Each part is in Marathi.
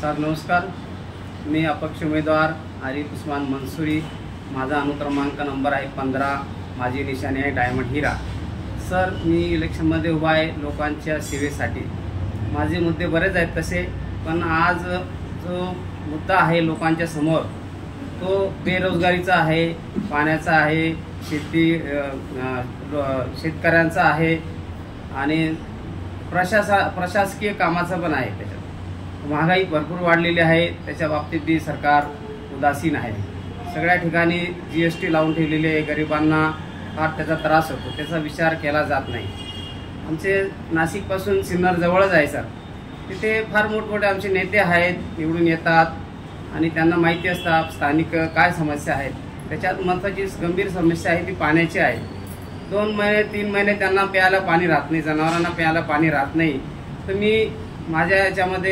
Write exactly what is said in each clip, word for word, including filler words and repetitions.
सर नमस्कार, मी अपक्ष उमेदवार आरिफ उस्मान मंसूरी। माझा अनुक्रमांक नंबर आहे पंधरा। माझी निशाणी आहे डायमंड हिरा। सर मी इलेक्शनमध्ये उभा आहे लोकांच्या सेवेसाठी। माझे मुद्दे बरेच आहेत तसे, पण आज जो मुद्दा आहे लोकांच्या समोर तो बेरोजगारीचा आहे, पाण्याचा आहे, शेती शेतकऱ्यांचा आहे आणि प्रशासा प्रशासकीय कामाचं पण आहे। त्याच्यात महागाई भरपूर वाढलेली आहे, त्याच्या बाबतीत बी सरकार उदासीन आहे। सगळ्या ठिकाणी जी एस टी लावून ठेवलेली आहे, गरिबांना फार त्याचा त्रास होतो, त्याचा विचार केला जात नाही। आमचे नाशिकपासून सिन्नर जवळच आहे सर, तिथे फार मोठमोठे आमचे नेते आहेत, निवडून येतात आणि त्यांना माहिती असतात स्थानिक काय समस्या आहेत। त्याच्यात महत्त्वाची गंभीर समस्या आहे ती पाण्याची आहे। दोन महिने तीन महिने त्यांना प्यायला पाणी राहत नाही, जनावरांना प्यायला पाणी राहत नाही। तर मी माझ्या याच्यामध्ये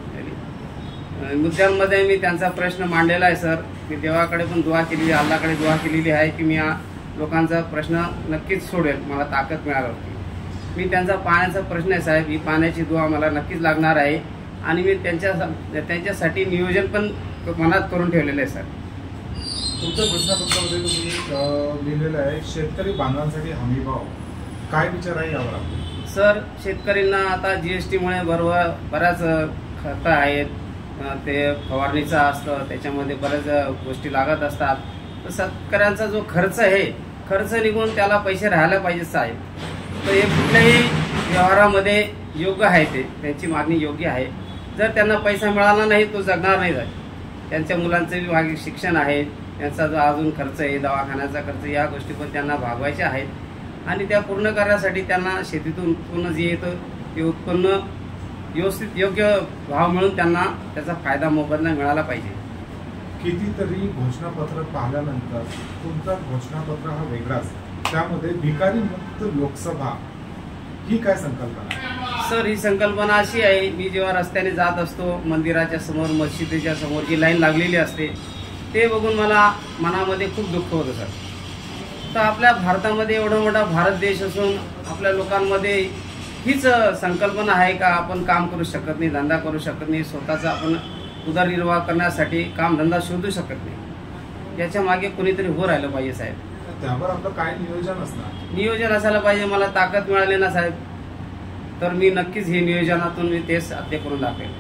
मुद्द्यांमध्ये मी त्यांचा प्रश्न मांडलेला आहे सर। मी देवाकडे पण दुआ केलेली, अल्लाकडे दुआ केलेली आहे की मी या लोकांचा प्रश्न नक्कीच सोडेल, मला ताकद मिळाल्यावरती। मी त्यांचा पाण्याचा प्रश्न आहे साहेब, ही पाण्याची दुआ मला नक्कीच लागणार आहे आणि मी त्यांच्या त्यांच्यासाठी नियोजन पण मनात करून ठेवलेलं आहे सर। तुमच्या घोषणापत्रामध्ये तुम्ही लिहिलेलं आहे शेतकरी बांधवांसाठी हमी भाव, काय विचार आहे यावर? सर शेतकऱ्यांना आता जी एस टीमुळे बरोबर बऱ्याच खतं आहेत, ते फवारणीचा असतं, त्याच्यामध्ये बऱ्याच गोष्टी लागत असतात। तर शेतकऱ्यांचा जो खर्च आहे, खर्च निघून त्याला पैसे राहायला पाहिजे साहेब। तर हे कुठल्याही व्यवहारामध्ये योग्य आहे, ते त्यांची मागणी योग्य आहे। जर त्यांना पैसा मिळाला नाही तो जगणार नाही साहेब। त्यांच्या मुलांचे बी शिक्षण आहे, त्यांचा जो अजून खर्च आहे, दवाखान्याचा खर्च, या गोष्टी पण त्यांना भागवायच्या आहेत आणि त्या पूर्ण करण्यासाठी त्यांना शेतीतून उत्पन्न जे येतं ते उत्पन्न व्यवस्थित योग्य भाव मिळून त्यांना त्याचा फायदा मोबदला मिळाला पाहिजे। कितीतरी घोषणापत्र पाहिल्यानंतर तुमचा घोषणापत्र हा वेगळाच, त्यामध्ये भिकारी मुक्त लोकसभा ही काय संकल्पना? सर ही संकल्पना अशी आहे, मी जेव्हा रस्त्याने जात असतो, मंदिराच्या समोर मस्जिदीच्या समोर जी लाईन लागलेली असते ते बघून मला मनामध्ये खूप दुःख होतं सर। तर आपल्या भारतामध्ये एवढा मोठा भारत देश असून आपल्या लोकांमध्ये हीच संकल्पना आहे का आपण काम करू शकत नाही, धंदा करू शकत नाही, स्वतःचा आपण उदरनिर्वाह करण्यासाठी कामधंदा शोधू शकत नाही। याच्या मागे कोणीतरी हो राहिलं पाहिजे साहेब। त्यावर आपलं काय नियोजन असणार? नियोजन असायला पाहिजे। मला ताकद मिळाली ना साहेब, तर मी नक्कीच हे नियोजनातून मी तेच साध्य करून दाखवेल।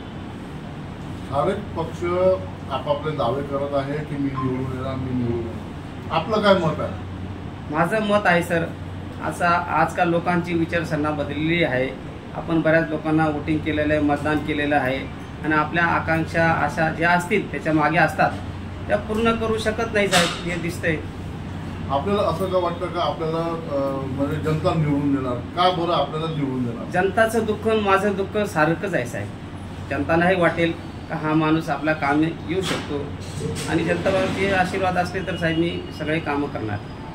हर एक पक्ष आपापले दावे करत आहे की मी निवडून येणार, मी निवडून येणार, आपलं काय मत आहे? माझं मत आहे सर, असा आजकाल लोकांची विचारसरणी बदललेली आहे। आपण बऱ्याच लोकांना वोटिंग केलेलं आहे, मतदान केलेलं आहे आणि आपल्या आकांक्षा आशा ज्या असतील त्याच्या मागे असतात त्या पूर्ण करू शकत नाही साहेब, हे दिसतंय। आपल्याला असं का वाटतं का आपल्याला म्हणजे जनता निवडून देणार? का बरं आपल्याला निवडून देणार? जनताचं दुःख माझं दुःख सारखंच आहे साहेब। जनतालाही वाटेल का हा माणूस आपल्या कामे येऊ शकतो आणि जनताचे आशीर्वाद असले तर साहेब मी सगळे कामं करणार।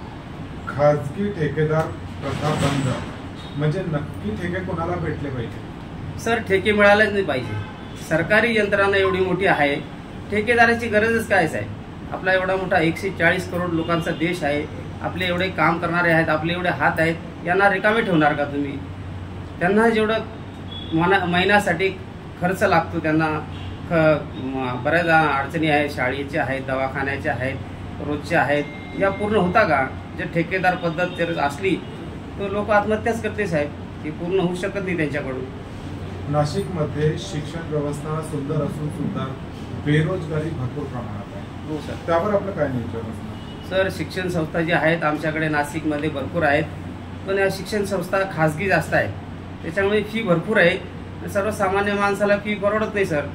खाजगी ठेकेदार प्रथा बंद म्हणजे नक्की ठेके कोणाला भेटले पाहिजे? सर ठेके मिळालेच नाही पाहिजे। सरकारी यंत्रणा एवढी मोठी आहे, ठेकेदाराची गरजच काय साहेब? आपला एवढा मोठा एकशे चाळीस करोड लोकांचा देश आहे, आपले एवढे काम करणारे आहेत, आपले एवढे हात आहेत, यांना रिकामे ठेवणार का तुम्ही? त्यांना जेवढं मना महिन्यासाठी खर्च लागतो, त्यांना ख बऱ्याच अडचणी आहेत, शाळेच्या आहेत, दवाखान्याच्या आहेत, रोजच्या आहेत, या पूर्ण होता का? जर ठेकेदार पद्धत जर असली तर लोक आत्महत्याच करते साहेब, ती पूर्ण होऊ शकत नाही त्यांच्याकडून। नाशिकमध्ये शिक्षण व्यवस्था सुंदर असून सुद्धा बेरोजगारी भरपूर प्रमाणात आहे। हो सर, त्यावर आपलं काय नियोजन असणार? सर शिक्षण संस्था ज्या आहेत आमच्याकडे नाशिकमध्ये भरपूर आहेत, पण या शिक्षण संस्था खाजगी जास्त आहेत, त्याच्यामुळे फी भरपूर आहे, सर्वसामान्य माणसाला फी परवडत नाही सर।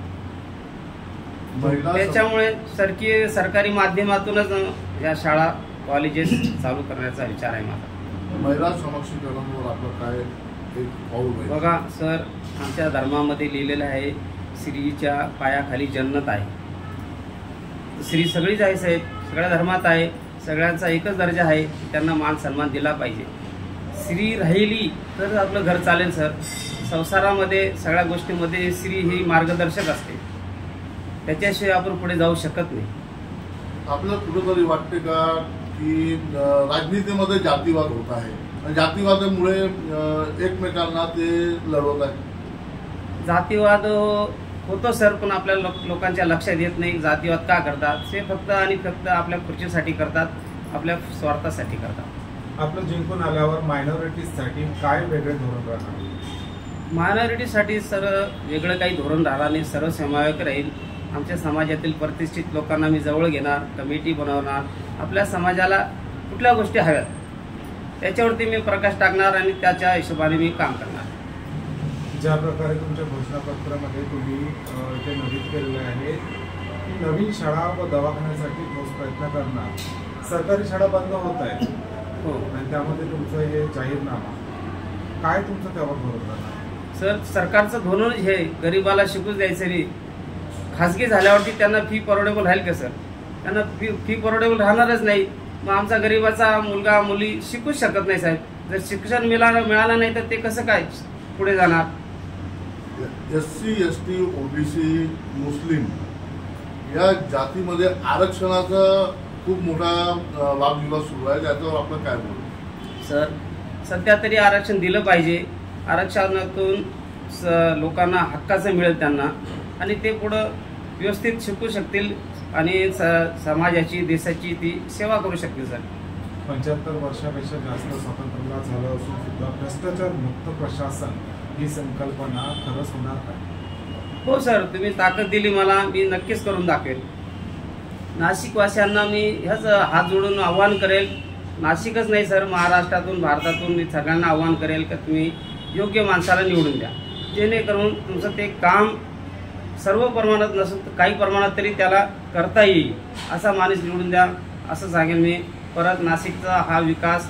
त्याच्यामुळे सरकी सरकारी माध्यमातूनच या शाळा कॉलेजेस चालू करण्याचा विचार आहे माझा। महिला सक्षमीकरणावर आपलं काय एक पाऊल आहे? बघा सर, आमच्या धर्मामध्ये लिहिलेलं आहे स्त्रीच्या पायाखाली जन्नत आहे। स्त्री सगळीच आहे साहेब, सगळ्या धर्मात आहे, सगळ्यांचा एकच दर्जा आहे, त्यांना मान सन्मान दिला पाहिजे। स्त्री राहिली तर आपलं घर चालेल सर। संसारामध्ये सगळ्या गोष्टींमध्ये स्त्री ही मार्गदर्शक असते, त्याच्याशिवाय आपण पुढे जाऊ शकत नाही। आपल्याला कुठेतरी वाटते का की राजनीतीमध्ये जातीवाद होत आहे, जातीवादामुळे एकमेकांना ते लढवत आहे? जातीवाद होतो सर, पण आपल्या लोक लोकांच्या लक्षात येत नाही. जातीवाद का करतात? ते फक्त आणि फक्त आपल्या खुर्चीसाठी करतात, आपल्या स्वार्थासाठी करतात. आपलं जिंकून आल्यावर मायनॉरिटीजसाठी काय वेगळे धोरण राहणार? मायनॉरिटीसाठी सर वेगळं काही धोरण राहणार नाही, सर्वसमावेशक राहील. आमच्या समाजातील प्रतिष्ठित लोकांना मी जवळ घेणार, कमिटी बनवणार. आपल्या समाजाला कुठल्या गोष्टी हव्यात त्याच्यावरती मी प्रकाश टाकणार आणि त्याच्या हिशोबाने मी काम करणार. ज्या प्रकारे तुमच्या घोषणापत्रामध्ये तुम्ही अ, ते नमूद केलेले आहे की नवीन शाळा व दवाखान्यासाठी ठोस प्रयत्न करणार, सरकारी शाळा बंद होत आहेत हो आणि त्यामध्ये तुमचं हे जाहीरनामा, काय तुमचं त्यावर धोरण राहणार? सर, सरकारचं धोरण हे गरिबाला शिकूच द्यायचं नाही. खाजगी झाल्यावरती त्यांना फी परवडेबल राहील का सर? त्यांना फी फी परवडेबल राहणारच नाही. मग आमचा गरिबाचा मुलगा मुली शिकूच शकत नाही साहेब. जर शिक्षण मिळालं मिळालं नाही तर ते कसं काय पुढे जाणार? S C S T OBC मुस्लिम या जातीमध्ये आरक्षणाचा खूप मोठा अ, वादविवाद सुरू आहे. त्याच्यावर आपलं काय बोलू? सर, सध्या तरी आरक्षण दिलं पाहिजे. आरक्षणातून स लोकांना हक्काचं मिळेल त्यांना आणि ते पुढं व्यवस्थित शिकू शकतील आणि स समाजाची देशाची ती सेवा करू शकतील. सर, पंच्याहत्तर वर्षापेक्षा जास्त स्वातंत्र्याला झालं असून सुद्धा भ्रष्टाचार मुक्त प्रशासन ही संकल्पना खरंच होणार का? हो सर, तुम्ही ताकद दिली मला, मी नक्कीच करून दाखवेल. नाशिकवासियांना मी ह्याच हात जोडून आव्हान करेल. नाशिकच नाही सर, महाराष्ट्रातून भारतातून मी सगळ्यांना आव्हान करेल की तुम्ही योग्य माणसाला निवडून द्या, जेणेकरून तुमचं ते काम सर्व प्रमाणात नसून काही प्रमाणात तरी त्याला करता येईल असा माणूस निवडून द्या असं सांगेल मी. परत नाशिकचा हा विकास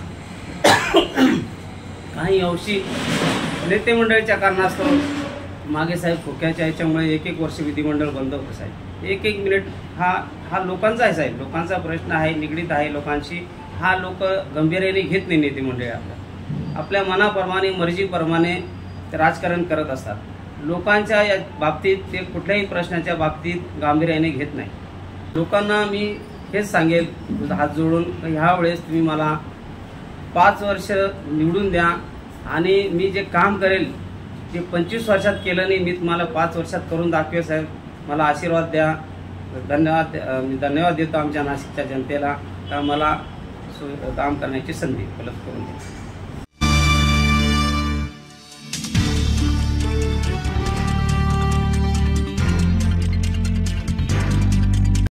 काही अंशी नेते मंडळीच्या कारणास्तव मागे साहेब खोक्याच्या याच्यामुळे एक एक वर्ष विधिमंडळ बंद होतं साहेब. एक एक मिनिट हा हा लोकांचा आहे साहेब, लोकांचा प्रश्न आहे, निगडीत आहे लोकांशी. हा लोक गंभीर्याने घेत नाही नेते मंडळी. आपल्या आपल्या मनाप्रमाणे मर्जीप्रमाणे ते राजकारण करत असतात. लोकांच्या या बाबतीत ते कुठल्याही प्रश्नाच्या बाबतीत गांभीर्याने घेत नाही. लोकांना मी हेच सांगेल हात जोडून, ह्या वेळेस तुम्ही मला पाच वर्ष निवडून द्या आणि मी जे काम करेल ते पंचवीस वर्षात केलं नाही, मी तुम्हाला पाच वर्षात करून दाखवे साहेब. मला आशीर्वाद द्या. धन्यवाद. मी धन्यवाद देतो आमच्या नाशिकच्या जनतेला का मला काम करण्याची संधी उपलब्ध करून द्या.